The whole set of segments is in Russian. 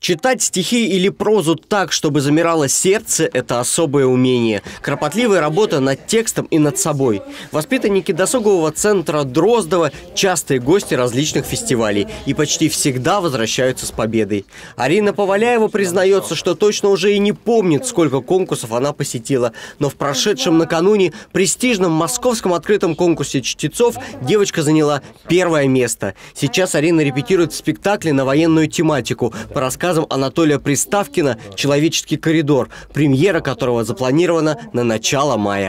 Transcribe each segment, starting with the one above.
Читать стихи или прозу так, чтобы замирало сердце – это особое умение. Кропотливая работа над текстом и над собой. Воспитанники досугового центра Дроздова – частые гости различных фестивалей и почти всегда возвращаются с победой. Арина Поваляева признается, что точно уже и не помнит, сколько конкурсов она посетила. Но в прошедшем накануне престижном московском открытом конкурсе чтецов девочка заняла первое место. Сейчас Арина репетирует в спектакле на военную тематику по рассказам Анатолия Приставкина «Человеческий коридор», премьера которого запланирована на начало мая.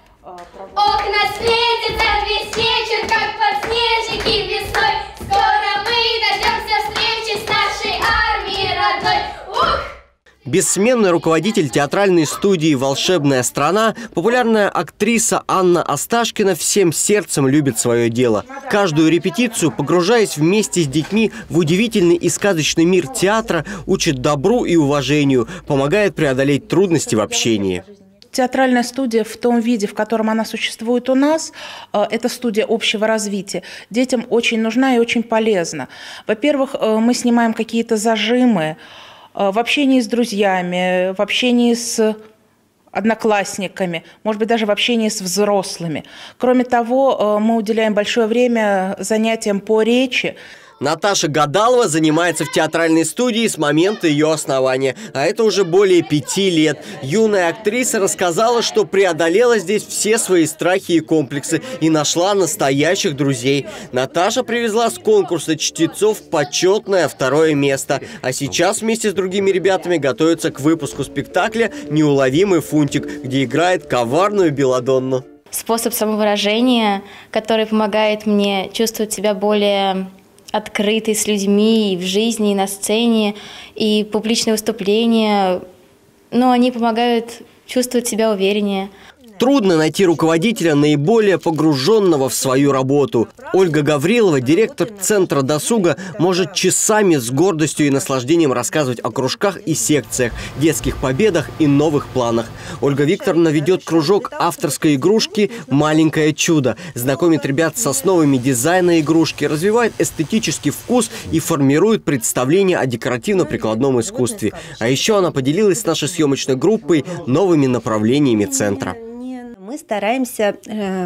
Окна светятся весь вечер, как подснежники весной. Скоро мы дождемся встречи с нашей армией родной. Ух! Бессменный руководитель театральной студии «Волшебная страна», популярная актриса Анна Осташкина всем сердцем любит свое дело. Каждую репетицию, погружаясь вместе с детьми в удивительный и сказочный мир театра, учит добру и уважению, помогает преодолеть трудности в общении. Театральная студия в том виде, в котором она существует у нас, это студия общего развития. Детям очень нужна и очень полезна. Во-первых, мы снимаем какие-то зажимы в общении с друзьями, в общении с одноклассниками, может быть, даже в общении с взрослыми. Кроме того, мы уделяем большое время занятиям по речи. Наташа Гадалова занимается в театральной студии с момента ее основания, а это уже более 5 лет. Юная актриса рассказала, что преодолела здесь все свои страхи и комплексы и нашла настоящих друзей. Наташа привезла с конкурса чтецов почетное 2-е место, а сейчас вместе с другими ребятами готовится к выпуску спектакля «Неуловимый Фунтик», где играет коварную Беладонну. Способ самовыражения, который помогает мне чувствовать себя более открытый с людьми и в жизни, и на сцене, и публичные выступления, но они помогают чувствовать себя увереннее. Трудно найти руководителя, наиболее погруженного в свою работу. Ольга Гаврилова, директор Центра досуга, может часами с гордостью и наслаждением рассказывать о кружках и секциях, детских победах и новых планах. Ольга Викторовна ведет кружок авторской игрушки «Маленькое чудо», знакомит ребят с основами дизайна игрушки, развивает эстетический вкус и формирует представление о декоративно-прикладном искусстве. А еще она поделилась с нашей съемочной группой новыми направлениями центра. Мы стараемся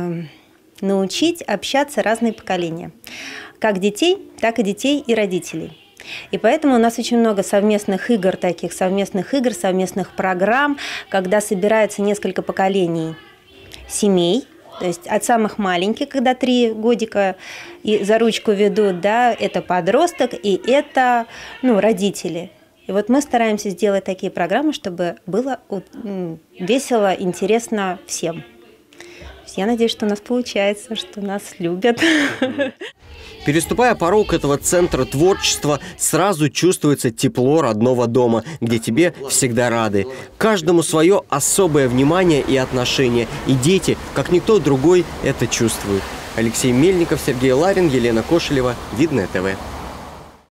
научить общаться разные поколения, как детей, так и детей и родителей. И поэтому у нас очень много совместных игр, совместных программ, когда собирается несколько поколений семей, то есть от самых маленьких, когда 3 годика и за ручку ведут, да, это подросток и это родители. И вот мы стараемся сделать такие программы, чтобы было весело, интересно всем. Я надеюсь, что у нас получается, что нас любят. Переступая порог этого центра творчества, сразу чувствуется тепло родного дома, где тебе всегда рады. Каждому свое особое внимание и отношение. И дети, как никто другой, это чувствуют. Алексей Мельников, Сергей Ларин, Елена Кошелева. Видное ТВ.